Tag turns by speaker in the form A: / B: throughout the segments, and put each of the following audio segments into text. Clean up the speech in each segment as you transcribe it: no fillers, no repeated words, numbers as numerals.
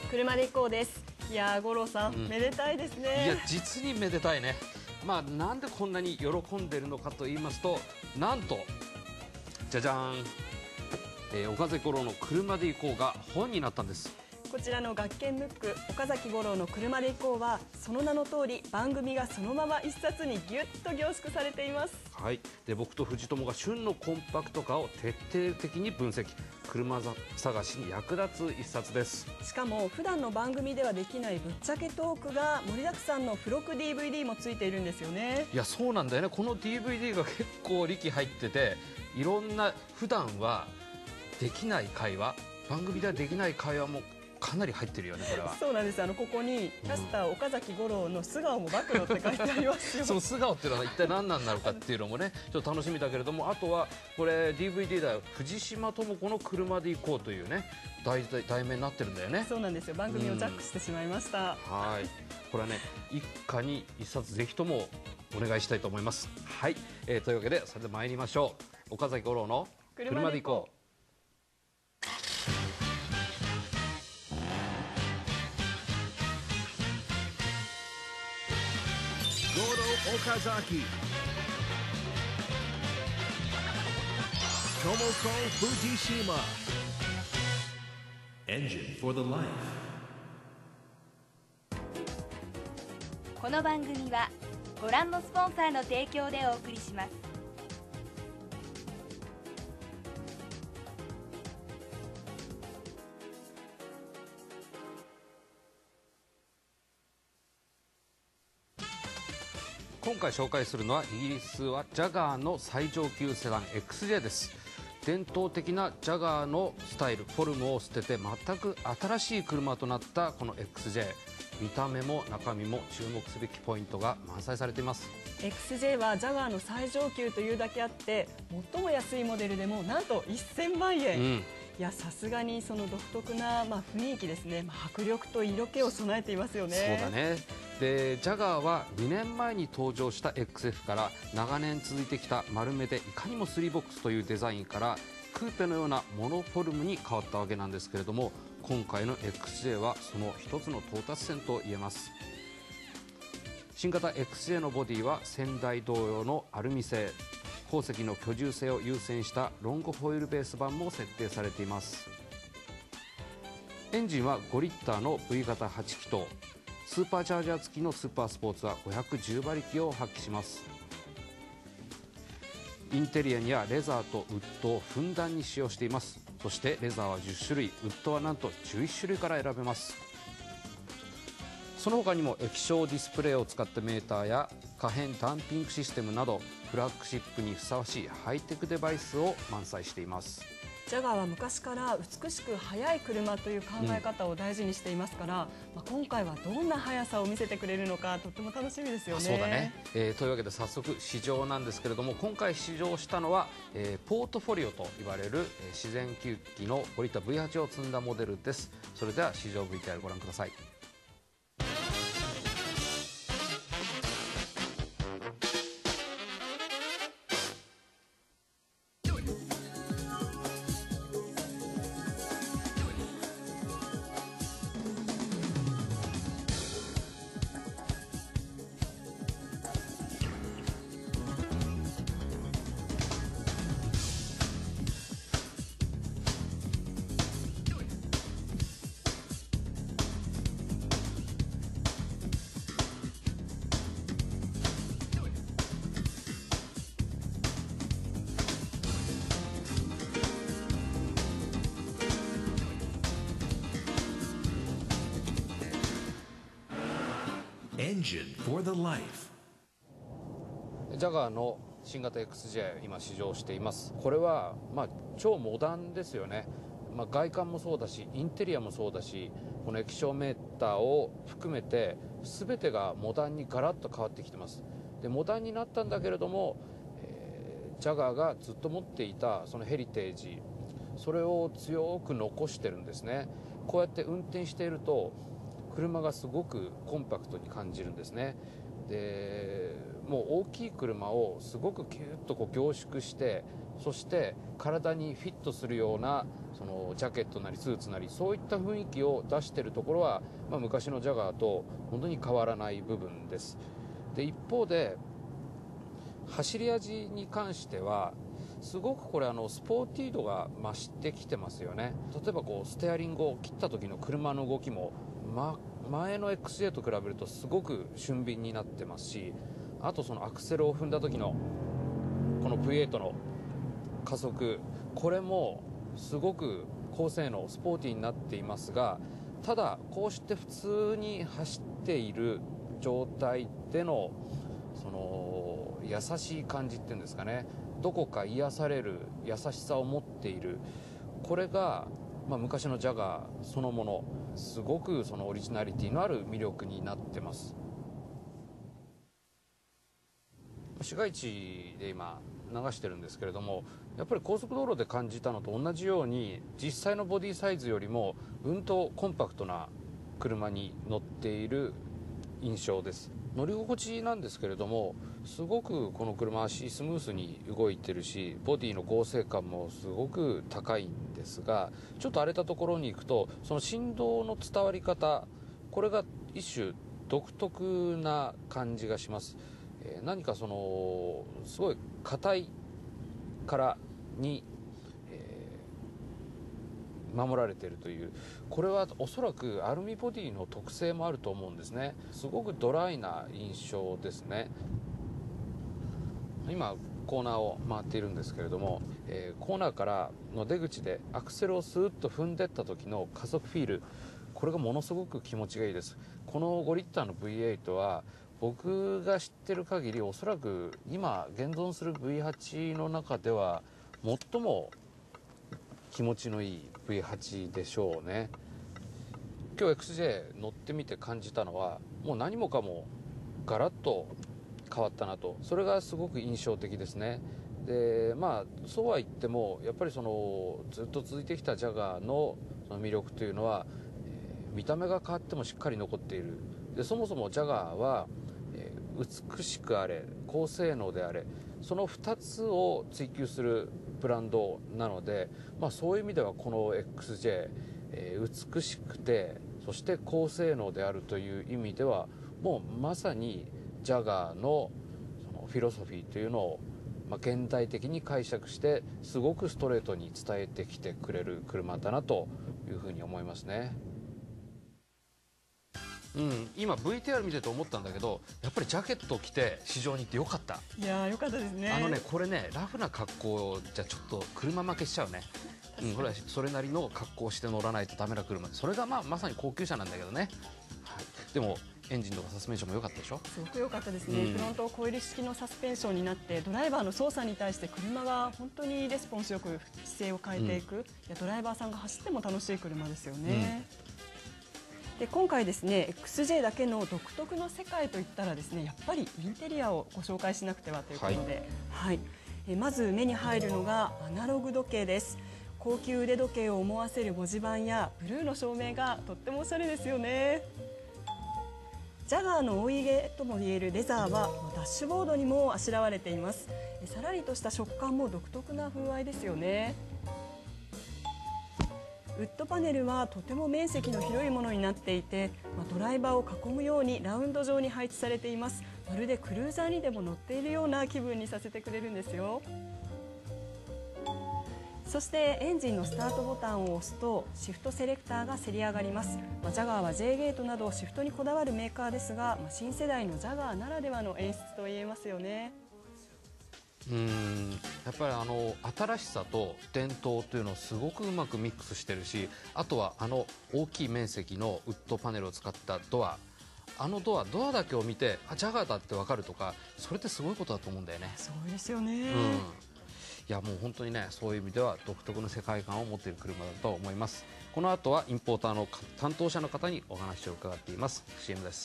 A: 車で行こうです。いやー、五郎さん、めでたいですね。
B: いや、実にめでたいね。まあ、なんでこんなに喜んでいるのかと言いますと、なんとじゃじゃーん、岡崎五郎の車で行こうが本になったんです。
A: こちらの学研ムック岡崎五郎の車で行こうは、その名の通り番組がそのまま一冊にギュッと凝縮されています。
B: はい、で僕と藤友が旬のコンパクト化を徹底的に分析、車探しに役立つ一冊です。
A: しかも普段の番組ではできないぶっちゃけトークが盛りだくさんの付録 DVD もついているんですよね。
B: いや、そうなんだよね。この DVD が結構力入ってて、いろんな普段はできない会話、番組ではできない会話もかなり入ってるよね、これは。
A: そうなんです。ここにキャスター岡崎五郎の素顔も暴露って書いてありますよ。
B: その素顔っていうのは一体何なんだろうかっていうのもね、ちょっと楽しみだけれども、あとはこれ DVD だよ、藤島智子の車で行こうというね、題名になってるんだよね。
A: そうなんですよ。番組をジャックしてしまいました。
B: はい、これはね、一家に一冊ぜひともお願いしたいと思います。はい、というわけでそれで参りましょう。岡崎五郎の車で行こう。
C: Okazaki, Tomoko Fujishima. Engine for the Life.
D: この番組はご覧のスポンサーの提供でお送りします。
B: 今回紹介するのはイギリスはジャガーの最上級セダン XJ です。伝統的なジャガーのスタイル、フォルムを捨てて全く新しい車となったこの XJ、 見た目も中身も注目すべきポイントが満載されています。
A: XJ はジャガーの最上級というだけあって、最も安いモデルでもなんと1000万円、いや、さすがにその独特な、雰囲気ですね、迫力と色気を備えていますよね。
B: そうだね。でジャガーは2年前に登場した XF から長年続いてきた丸めでいかにも3ボックスというデザインからクーペのようなモノフォルムに変わったわけなんですけれども、今回の XJ はその一つの到達線と言えます。新型 XJ のボディは先代同様のアルミ製、後席の居住性を優先したロングホイールベース板も設定されています。エンジンは5リッターの V 型8気筒、スーパーチャージャー付きのスーパースポーツは510馬力を発揮します。インテリアにはレザーとウッドをふんだんに使用しています。そしてレザーは10種類、ウッドはなんと11種類から選べます。その他にも液晶ディスプレイを使ったメーターや可変ダンピングシステムなど、フラッグシップにふさわしいハイテクデバイスを満載しています。
A: ジャガーは昔から美しく速い車という考え方を大事にしていますから、今回はどんな速さを見せてくれるのかとっても楽しみですよね。
B: そうだね、というわけで早速試乗なんですけれども、今回試乗したのは、ポートフォリオと言われる、自然吸気の降りた V8 を積んだモデルです。それでは試乗 VTR ご覧ください。
C: Engine for the Life.
B: ジャガーの新型 XJ 今試乗しています。これは超モダンですよね。外観もそうだし、インテリアもそうだし、この液晶メーターを含めて全てがモダンにガラッと変わってきてます。でモダンになったんだけれども、ジャガーがずっと持っていたそのヘリテージ、それを強く残してるんですね。こうやって運転していると車がすごくコンパクトに感じるんですね。でもう大きい車をすごくキュッと凝縮してそして体にフィットするようなそのジャケットなりスーツなり、そういった雰囲気を出しているところは、昔のジャガーと本当に変わらない部分です。で、一方で走り味に関してはすごくこれスポーティー度が増してきてますよね。例えばこうステアリングを切った時の車の動きも、前の XJ と比べるとすごく俊敏になってますし、あとそのアクセルを踏んだ時のこの V8 の加速、これもすごく高性能スポーティーになっていますが、ただこうして普通に走っている状態でのその優しい感じっていうんですかね、どこか癒される優しさを持っている、これが、昔のジャガーそのもの、すごくそのオリジナリティのある魅力になってます。市街地で今流してるんですけれども、やっぱり高速道路で感じたのと同じように、実際のボディサイズよりもうんとコンパクトな車に乗っている印象です。乗り心地なんですけれども、すごくこの車足スムースに動いてるし、ボディの剛性感もすごく高いんですが、ちょっと荒れたところに行くとその振動の伝わり方、これが一種独特な感じがします。何かそのすごい硬い殻に、守られているという、これはおそらくアルミボディの特性もあると思うんですね。すごくドライな印象ですね。今コーナーを回っているんですけれども、コーナーからの出口でアクセルをスーッと踏んでった時の加速フィール、これがものすごく気持ちがいいです。この5リッターの V8 は僕が知ってる限り、おそらく今現存する V8 の中では最も気持ちのいい V8 でしょうね。今日 XJ 乗ってみて感じたのは、もう何もかもガラッと変わったなと、それがすごく印象的ですね。で、そうは言ってもやっぱりそのずっと続いてきたジャガーのその魅力というのは、見た目が変わってもしっかり残っている。で、そもそもジャガーは、美しくあれ高性能であれ、その2つを追求するブランドなので、そういう意味ではこの XJ、美しくてそして高性能であるという意味では、もうまさにジャガーのそのフィロソフィーというのを、現代的に解釈してすごくストレートに伝えてきてくれる車だなというふうに思いますね。今 VTR 見てて思ったんだけど、やっぱりジャケットを着て市場に行ってよかった。
A: いやー、よかったですね。
B: これね、ラフな格好じゃちょっと車負けしちゃうね。これはそれなりの格好をして乗らないとダメな車で、それがまさに高級車なんだけどね、はい、でもエンジンとかサスペンションも良かったでしょ。す
A: ごく良かったですね。フロントコイル式のサスペンションになって、ドライバーの操作に対して車が本当にレスポンスよく姿勢を変えていく、いやドライバーさんが走っても楽しい車ですよね。で、今回ですね XJ だけの独特の世界といったらですね、やっぱりインテリアをご紹介しなくてはということで、まず目に入るのがアナログ時計です。高級腕時計を思わせる文字盤やブルーの照明がとってもおしゃれですよね。ジャガーの追い毛ともいえるレザーはダッシュボードにもあしらわれています。さらりとした食感も独特な風合いですよね。ウッドパネルはとても面積の広いものになっていて、ドライバーを囲むようにラウンド状に配置されています。まるでクルーザーにでも乗っているような気分にさせてくれるんですよ。そしてエンジンのスタートボタンを押すとシフトセレクターがせり上がります。ジャガーは J ゲートなどシフトにこだわるメーカーですが、新世代のジャガーならではの演出と言えますよね。
B: やっぱり新しさと伝統というのをすごくうまくミックスしてるし、あとは大きい面積のウッドパネルを使ったドア、ドアだけを見てジャガーだって分かるとか、それってすごいことだと思うんだよね。
A: すごいですよね。
B: いやもう本当にね、そういう意味では独特の世界観を持っている車だと思います。この後はインポーターの担当者の方にお話を伺っています。 CM です。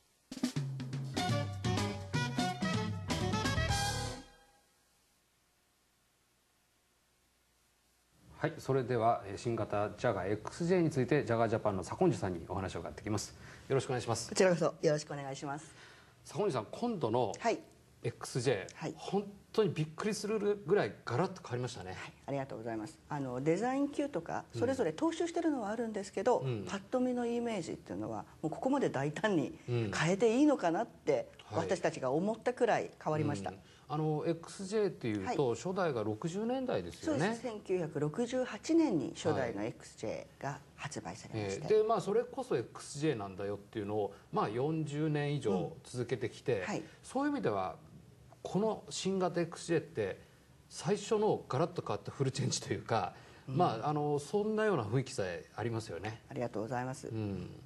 B: はい、それでは新型ジャガー XJ についてジャガージャパンの左近次さんにお話を伺ってきます。よろしくお願いします。
E: こちらこそよろしくお願いします。
B: 左近次さん、今度の XJ、
E: はい
B: 本当にびっくりするぐらいガラッと変わりましたね。
E: ありがとうございます。デザイン Q とかそれぞれ踏襲してるのはあるんですけど、パッと見のイメージっていうのはもうここまで大胆に変えていいのかなって私たちが思ったくらい変わりました。
B: XJ っていうと、初代が60年代ですよね。
E: そうです。1968年に初代の XJ が発売されまして、
B: でそれこそ XJ なんだよっていうのを、40年以上続けてきて、そういう意味ではこの新型 XJ って最初のガラッと変わったフルチェンジというか、そんなような雰囲気さえありますよね。
E: ありがとうございます。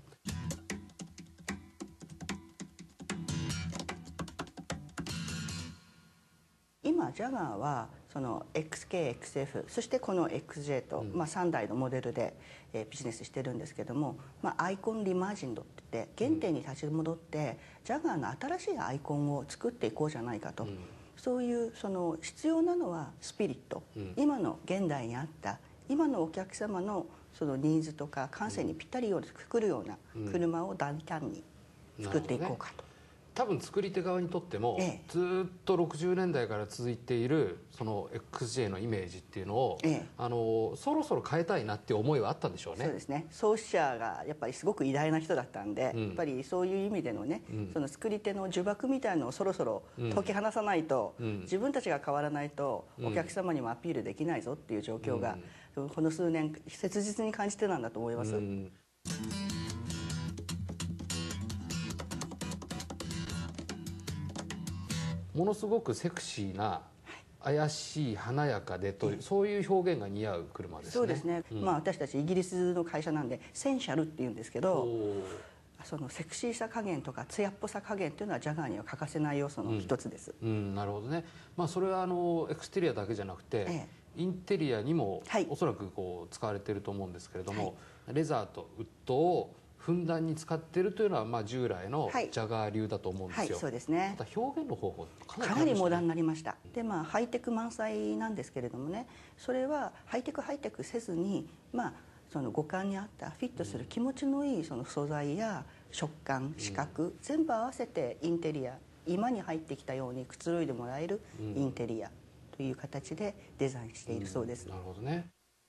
E: 今ジャガーはその XK、XF そしてこの XJ と、3台のモデルで、ビジネスしてるんですけども、アイコンリマージンドって言って原点に立ち戻って、ジャガーの新しいアイコンを作っていこうじゃないかと、そういうその必要なのはスピリット、今の現代にあった今のお客様のそのニーズとか感性にぴったりように作るような車を大胆に作っていこうかと。
B: 多分作り手側にとっても、ずっと60年代から続いているその XJ のイメージっていうのを、そろそろ変えたいなっていう思いはあったんでしょうね。
E: そうですね。創始者がやっぱりすごく偉大な人だったんで、やっぱりそういう意味でのね、その作り手の呪縛みたいのをそろそろ解き放さないと、自分たちが変わらないとお客様にもアピールできないぞっていう状況が、この数年切実に感じてたんだと思います。
B: ものすごくセクシーな、怪しい華やかでという、そういう表現が似合う車ですね。
E: そうですね。私たちイギリスの会社なんでセンシャルっていうんですけど、そのセクシーさ加減とか艶っぽさ加減っていうのはジャガーには欠かせない要素の一つです。
B: なるほどね。それはエクステリアだけじゃなくて、インテリアにもおそらくこう使われていると思うんですけれども、レザーとウッドをふんだんに使っているというのは、従来のジャガー流だと思うんですよ。
E: そうですね。
B: ただ表現の方法
E: かなりモダンになりました。でハイテク満載なんですけれどもね、それはハイテクせずに、その五感に合ったフィットする気持ちのいいその素材や食感、視覚、全部合わせてインテリア、今に入ってきたようにくつろいでもらえるインテリアという形でデザインしているそうです。
B: なるほどね。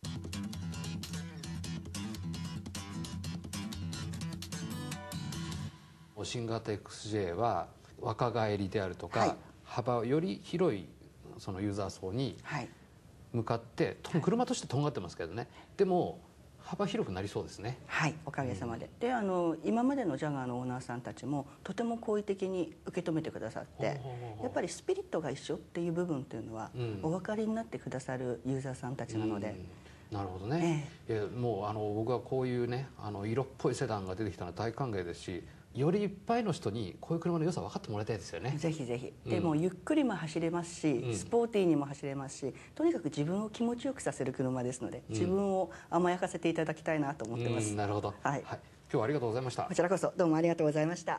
B: 新型 XJ は若返りであるとか、幅より広いそのユーザー層に向かって、車としてとんがってますけどね、でも幅広くなりそうですね。
E: おかげさまで。で今までのジャガーのオーナーさんたちもとても好意的に受け止めてくださって、やっぱりスピリットが一緒っていう部分っていうのは、お分かりになってくださるユーザーさんたちなので。
B: なるほどね。もう僕はこういうね色っぽいセダンが出てきたのは大歓迎ですし、よりいっぱいの人にこういう車の良さ分かってもらいたいですよね。
E: ぜひぜひ。でもゆっくりも走れますし、スポーティーにも走れますし、とにかく自分を気持ちよくさせる車ですので、自分を甘やかせていただきたいなと思ってます。
B: なるほど。今日はありがとうございました。
E: こちらこそどうもありがとうございました。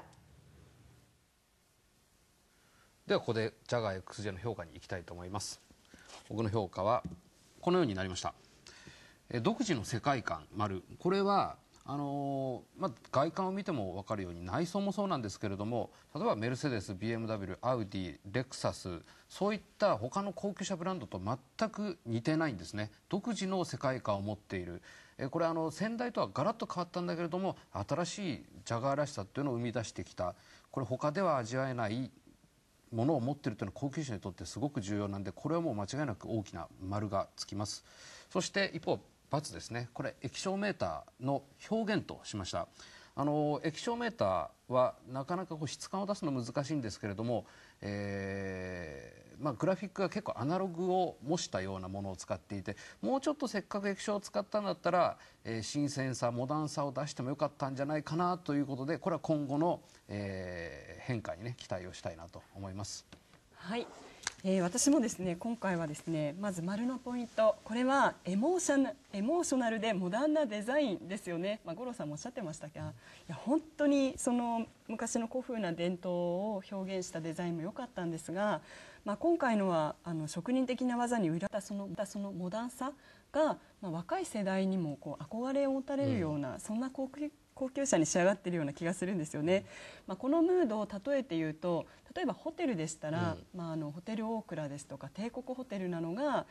B: ではここでジャガー XJ の評価に行きたいと思います。僕の評価はこのようになりました。独自の世界観丸、これは外観を見ても分かるように内装もそうなんですけれども、例えばメルセデス、BMW、アウディ、レクサス、そういった他の高級車ブランドと全く似てないんですね。独自の世界観を持っている。これ先代とはガラッと変わったんだけれども、新しいジャガーらしさっていうのを生み出してきた。これ他では味わえないものを持っているというのは高級車にとってすごく重要なんで、これはもう間違いなく大きな丸がつきます。そして一方×ですね。これ液晶メーターの表現としました。液晶メーターはなかなか質感を出すの難しいんですけれども、グラフィックが結構アナログを模したようなものを使っていて、もうちょっとせっかく液晶を使ったんだったら、新鮮さモダンさを出してもよかったんじゃないかなということで、これは今後の、変化にね期待をしたいなと思います。
A: 私もですね、今回はですね、まず丸のポイント、これはエモーショナルでモダンなデザインですよね。五郎さんもおっしゃってましたが、本当にその昔の古風な伝統を表現したデザインも良かったんですが、 今回のは職人的な技に売られたそのモダンさが、若い世代にも憧れを持たれるような、そんな高級車に仕上がっているような気がするんですよね。このムードを例えて言うと、例えばホテルでしたら、ホテルオークラですとか帝国ホテルなのが、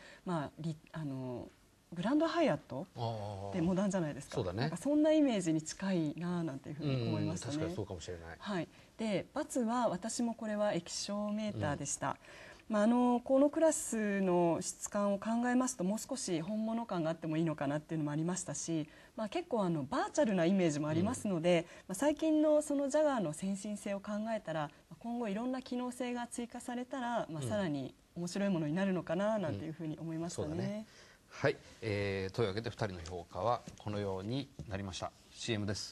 A: グランドハイアットでモダンじゃないですか。
B: そうだね。
A: なんかそんなイメージに近いななんていうふうに思いましたね。
B: 確かにそうかもしれない。
A: はい。で、×は私もこれは液晶メーターでした。このクラスの質感を考えますと、もう少し本物感があってもいいのかなっていうのもありましたし、結構バーチャルなイメージもありますので、最近のそのジャガーの先進性を考えたら、今後いろんな機能性が追加されたら、さらに面白いものになるのかななんていうふうに思いましたね。
B: はい、というわけで2人の評価はこのようになりました。 CM です。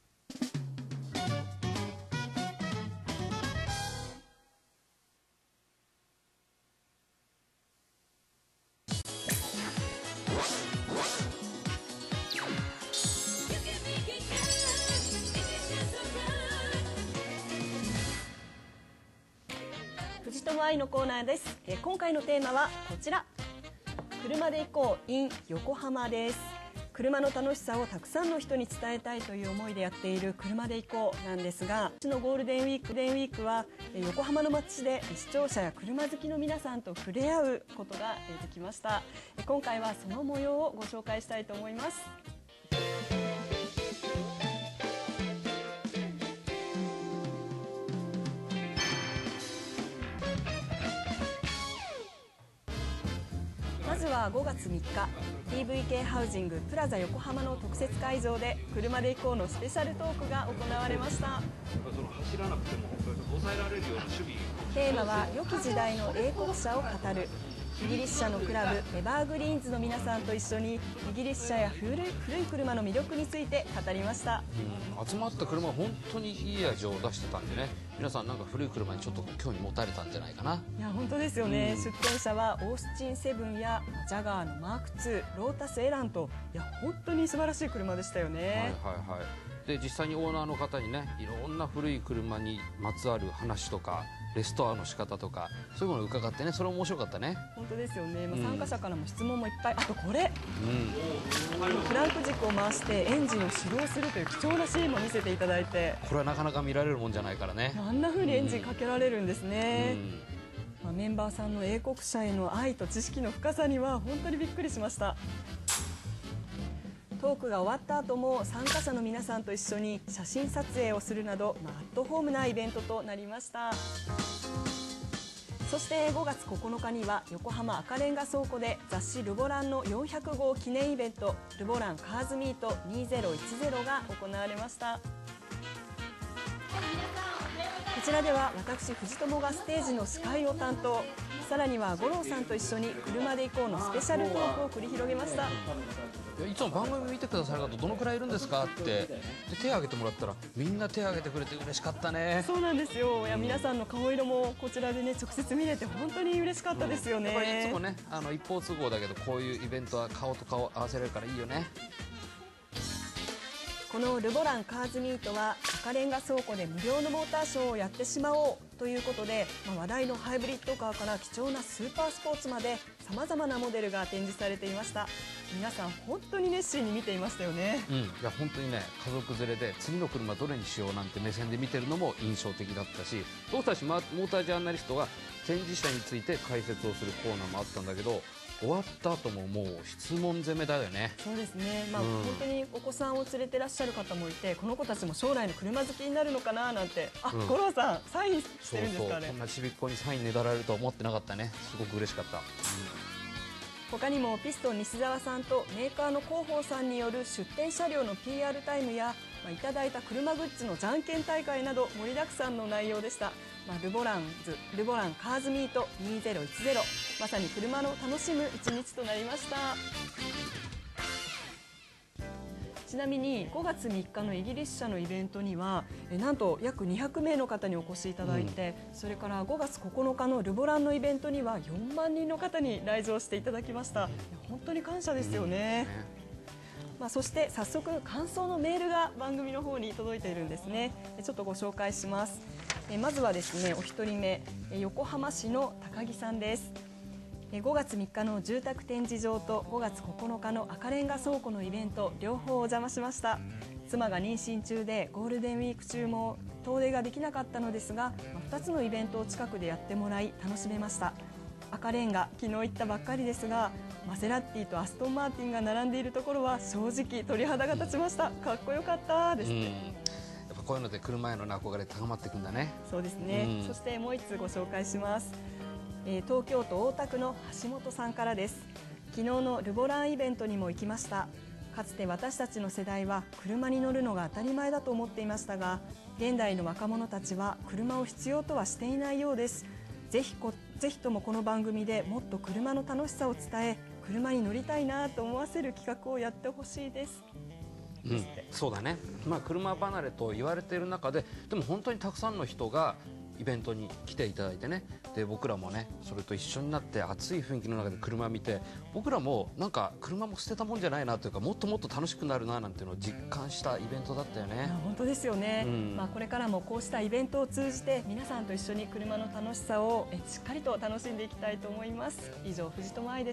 A: 藤友愛のコーナーです。今回のテーマはこちら、車で行こう in 横浜です。車の楽しさをたくさんの人に伝えたいという思いでやっている車で行こうなんですが、今年のゴールデンウィークは横浜の街で視聴者や車好きの皆さんと触れ合うことができました。今回はその模様をご紹介したいと思います。まずは5月3日、TVK ハウジングプラザ横浜の特設会場で車で行こうのスペシャルトークが行われました。テーマは良き時代の英国車を語る。イギリス車のクラブエバーグリーンズの皆さんと一緒にイギリス車や古い車の魅力について語りました。
B: 集まった車は本当にいい味を出してたんでね、皆さんなんか古い車にちょっと興味持たれたんじゃないかな。
A: いや本当ですよね。出展車はオースチン7やジャガーのマーク2、ロータスエランと、いや本当に素晴らしい車でしたよね。
B: はいはいはい。で実際にオーナーの方にね、いろんな古い車にまつわる話とかレストアの仕方とかそういうものを伺ってね、それ面白かったね。
A: 本当ですよね。参加者からも質問もいっぱい。あとこれ、クランク軸を回してエンジンを始動するという貴重なシーンも見せていただいて、
B: これはなかなか見られるもんじゃないからね。
A: あんな風にエンジンかけられるんですね。メンバーさんの英国車への愛と知識の深さには本当にびっくりしました。トークが終わった後も参加者の皆さんと一緒に写真撮影をするなど、アットホームなイベントとなりました。そして5月9日には横浜赤レンガ倉庫で雑誌ルボランの400号記念イベント、ルボランカーズミート2010が行われました。こちらでは私藤友がステージの司会を担当、さらには五郎さんと一緒に車で行こうのスペシャルトークを繰り広げました。
B: いつも番組見てくださる方どのくらいいるんですかってで手を挙げてもらったら、みんな手を挙げてくれて嬉しかったね。
A: そうなんですよ。いや皆さんの顔色もこちらでね直接見れて本当に嬉しかったですよね。
B: やっぱりいつもね一方都合だけど、こういうイベントは顔と顔合わせられるからいいよね。
A: このルボランカーズミートは赤レンガ倉庫で無料のモーターショーをやってしまおうということで、話題のハイブリッドカーから貴重なスーパースポーツまでさまざまなモデルが展示されていました。皆さん本当に熱心に見ていましたよね。
B: いや本当にね、家族連れで次の車どれにしようなんて目線で見てるのも印象的だったし、僕たちモータージャーナリストが展示車について解説をするコーナーもあったんだけど、終わった後ももう質問攻めだよね。
A: そうですね。本当にお子さんを連れてらっしゃる方もいて、この子たちも将来の車好きになるのかななんて。五郎さんサインしてるんですかね。
B: こんなちびっこにサインねだられるとは思ってなかったね。すごく嬉しかった。
A: 他にもピストン西澤さんとメーカーの広報さんによる出展車両の PR タイムや、いただいた車グッズのじゃんけん大会など盛りだくさんの内容でした。ルボランカーズミート2010、まさに車の楽しむ一日となりました。ちなみに5月3日のイギリス車のイベントにはなんと約200名の方にお越しいただいて、それから5月9日のルボランのイベントには4万人の方に来場していただきました。本当に感謝ですよね。 そして早速感想のメールが番組の方に届いているんですね。ちょっとご紹介します。まずはですね、お一人目、横浜市の高木さんです。5月3日の住宅展示場と5月9日の赤レンガ倉庫のイベント両方お邪魔しました。妻が妊娠中でゴールデンウィーク中も遠出ができなかったのですが、2つのイベントを近くでやってもらい楽しめました。赤レンガ、昨日行ったばっかりですが、マセラッティとアストンマーティンが並んでいるところは正直鳥肌が立ちました。かっこよかったですね。
B: やっぱこういうので車への憧れ高まっていくんだね。
A: そうですね。そしてもう一つご紹介します。東京都大田区の橋本さんからです。昨日のルボランイベントにも行きました。かつて私たちの世代は車に乗るのが当たり前だと思っていましたが、現代の若者たちは車を必要とはしていないようです。ぜひともこの番組でもっと車の楽しさを伝え、車に乗りたいなと思わせる企画をやってほしいです。
B: そうだね、車離れと言われている中で、でも本当にたくさんの人がイベントに来ていただいてね、で僕らもねそれと一緒になって熱い雰囲気の中で車を見て、僕らもなんか車も捨てたもんじゃないなというか、もっともっと楽しくなるななんていうのを実感したイベントだったよね。
A: 本当ですよね。これからもこうしたイベントを通じて皆さんと一緒に車の楽しさをしっかりと楽しんでいきたいと思います。以上、藤友愛でした。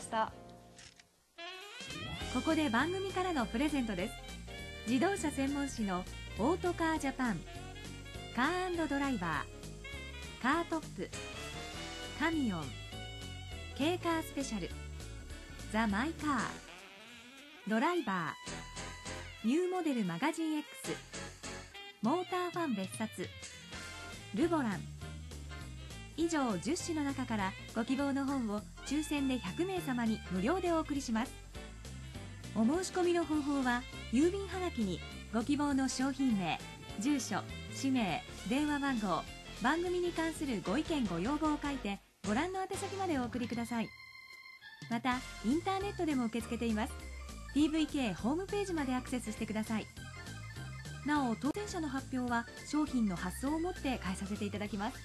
F: ここで番組からのプレゼントです。自動車専門誌のオートカージャパン、カー&ドライバー、カートップ、カミオン、Kカースペシャル、ザ・マイカー、ドライバー、ニューモデルマガジン X、モーターファン別冊、ルボラン、以上10種の中からご希望の本を抽選で100名様に無料でお送りします。お申し込みの方法は、郵便はがきにご希望の商品名、住所、氏名、電話番号、番組に関するご意見ご要望を書いてご覧の宛先までお送りください。またインターネットでも受け付けています。 TVK ホームページまでアクセスしてください。なお当選者の発表は商品の発送をもって返させていただきます。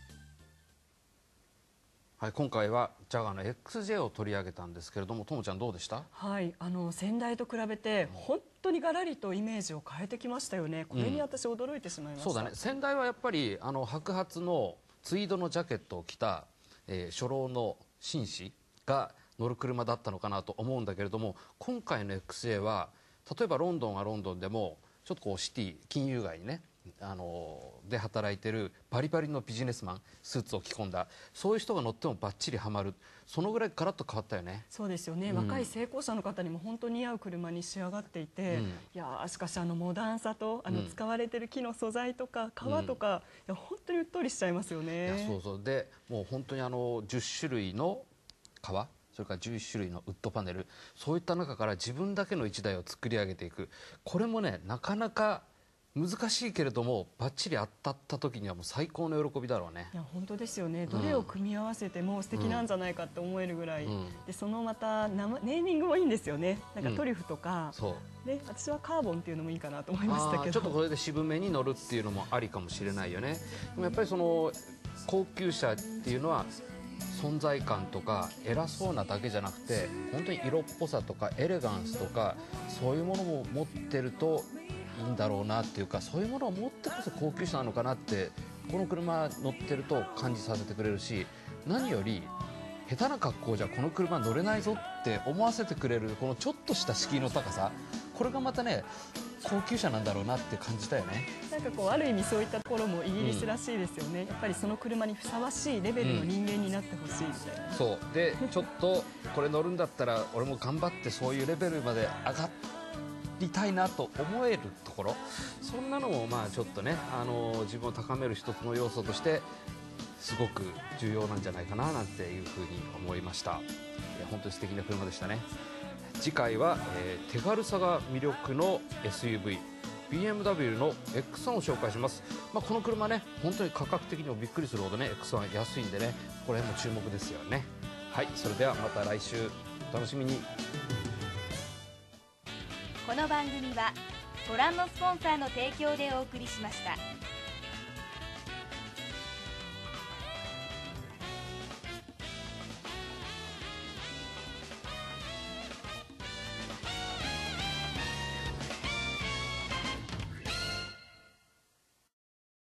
B: はい、今回はジャガーの XJ を取り上げたんですけれども、ともちゃんどうでした？
A: はい、先代と比べて本当にガラリとイメージを変えてきましたよね。これに私驚いてしまいました。
B: そうだね、先代はやっぱり白髪のツイードのジャケットを着た、初老の紳士が乗る車だったのかなと思うんだけれども、今回の XJ は例えばロンドンはロンドンでもちょっとこうシティ金融街にねで働いてるバリバリのビジネスマン、スーツを着込んだそういう人が乗ってもバッチリはまる、そのぐらいガラッと変わったよね。
A: そうですよね、若い成功者の方にも本当に似合う車に仕上がっていて、いやしかしモダンさと使われてる木の素材とか革とか、いや本当にうっとりしちゃいますよね。
B: いやそうそう、でもう本当に10種類の革、それから11種類のウッドパネル、そういった中から自分だけの1台を作り上げていく、これもねなかなか難しいけれどもバッチリ当たった時にはもう最高の喜びだろうね。
A: いや本当ですよね。どれを組み合わせても素敵なんじゃないかって思えるぐらい、でそのまたネーミングもいいんですよね。なんかトリュフとか、で私はカーボンっていうのもいいかなと思いましたけど、
B: ちょっとこれで渋めに乗るっていうのもありかもしれないよね。でもやっぱりその高級車っていうのは存在感とか偉そうなだけじゃなくて、本当に色っぽさとかエレガンスとかそういうものも持ってるといいんだろうなっていうか、そういうものを持ってこそ高級車なのかなってこの車乗ってると感じさせてくれるし、何より下手な格好じゃこの車乗れないぞって思わせてくれるこのちょっとした敷居の高さ、これがまたね高級車なんだろうなって感じたよね。
A: なんかこうある意味そういったところもイギリスらしいですよね。やっぱりその車にふさわしいレベルの人間になってほしいみたいな、
B: そうでちょっとこれ乗るんだったら俺も頑張ってそういうレベルまで上がりたいなと思えるところ、そんなのもまあちょっとね自分を高める一つの要素としてすごく重要なんじゃないかななんていうふうに思いました。いや本当に素敵な車でしたね。次回は、手軽さが魅力の SUV BMW の X1 を紹介します。この車ね本当に価格的にもびっくりするほどね X1 安いんでね、これも注目ですよね。はい、それではまた来週お楽しみに。
D: この番組はご覧のスポンサーの提供でお送りしました。